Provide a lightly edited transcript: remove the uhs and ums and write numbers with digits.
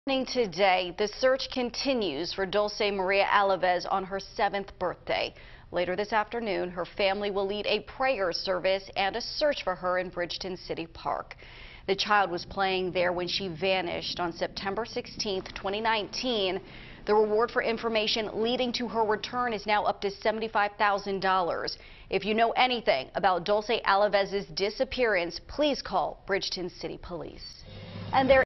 Today, the search continues for Dulce Maria Alavez on her 7th birthday. Later this afternoon, her family will lead a prayer service and a search for her in Bridgeton City Park. The child was playing there when she vanished on September 16, 2019. The reward for information leading to her return is now up to $75,000. If you know anything about Dulce Alavez's disappearance, please call Bridgeton City Police. And there